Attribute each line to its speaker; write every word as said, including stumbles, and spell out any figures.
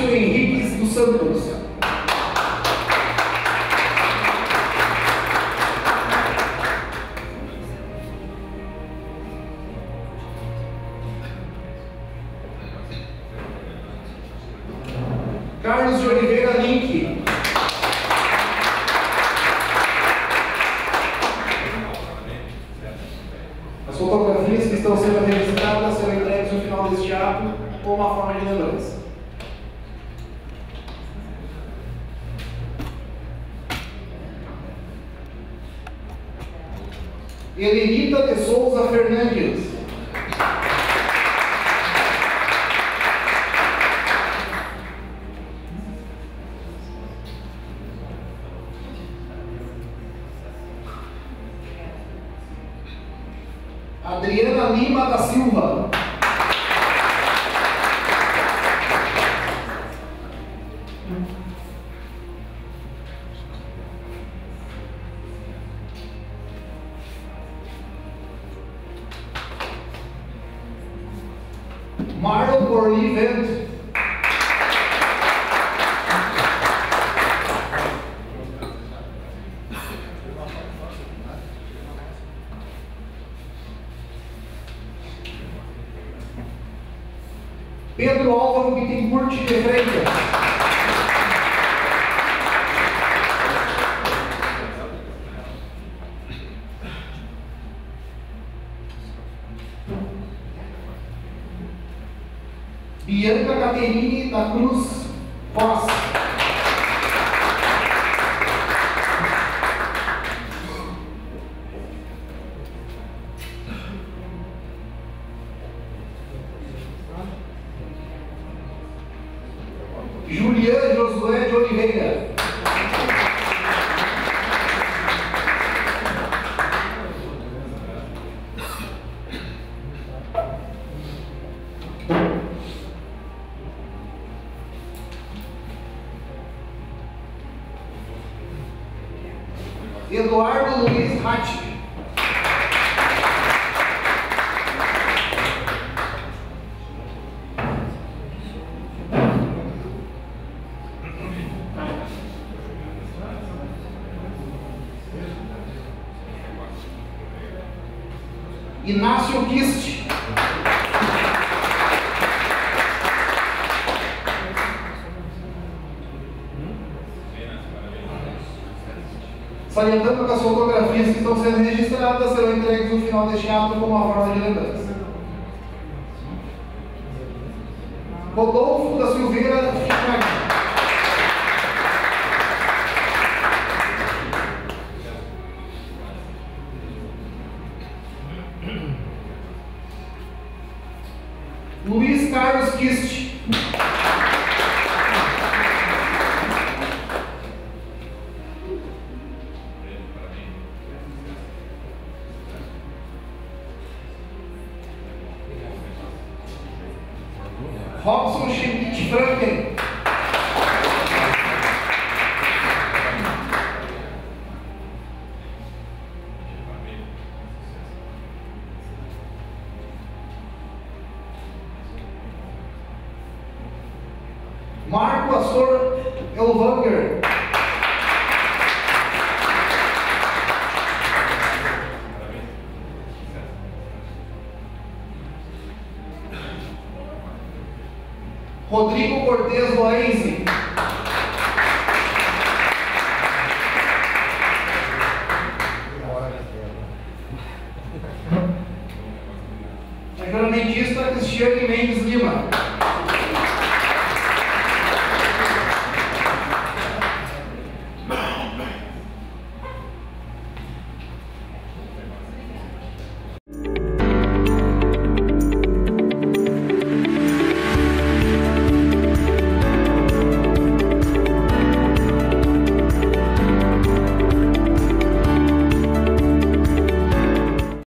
Speaker 1: Inácio Henriques dos Santos. Carlos de Oliveira Link. As fotografias que estão sendo registradas serão entregues no final deste ato como uma forma de lembrança. Elenita de Souza Fernandes. Adriana Lima da Silva. Marlon Borlivent. Pedro Álvaro Bittencourt de Freitas. Bianca Caterine da Cruz Foz. Julian Josué de Oliveira. Eduardo Luiz Ratti. Inácio Kist. Salientando que as fotografias que estão sendo registradas serão entregues no final deste ato como uma forma de lembrança. Rodolfo da Silveira Fichag. Luiz Carlos Kist. Robson Schmidt Franken. Marco Astor Elvanger. Rodrigo Cortez Lorenzi. Sacramentista Cristiane Mendes Lima.